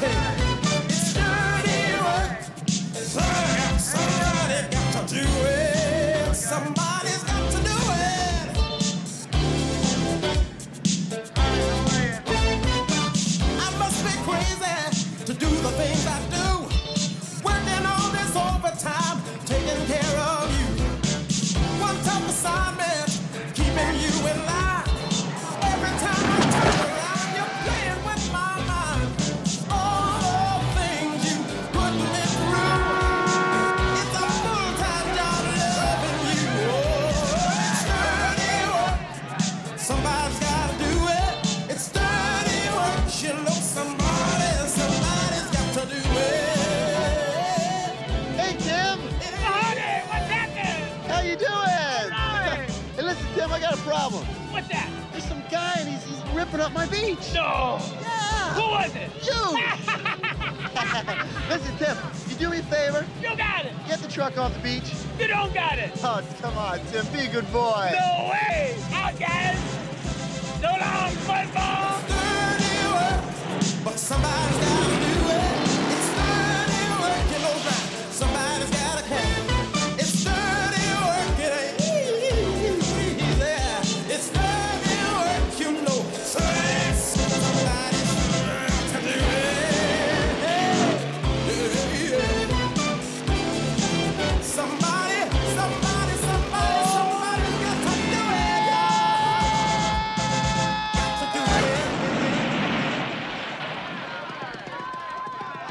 It's dirty work. Somebody got to do it. Somebody's got to do it. I must be crazy to do the things I do. Working all this overtime, taking care of you. One tough assignment, keeping you in line. Every time I turn around, you're playing with my mind. All the things you put me through. It's a full-time job loving you. Oh, it's dirty work. Somebody's got to do it. It's dirty work. You know somebody's got to do it. Hey, Tim. Honey, what's happening? How you doing? Hi. Hey, listen, Tim, I got a problem. What's that? There's some guy and he's ripping up my beach. No. Yeah. Who was it? You. Listen, Tim, you do me a favor. You got it. Get the truck off the beach. You don't got it. Oh, come on, Tim, be a good boy. No way. Out, guys. So long, football. Dirty work, but somebody's got to do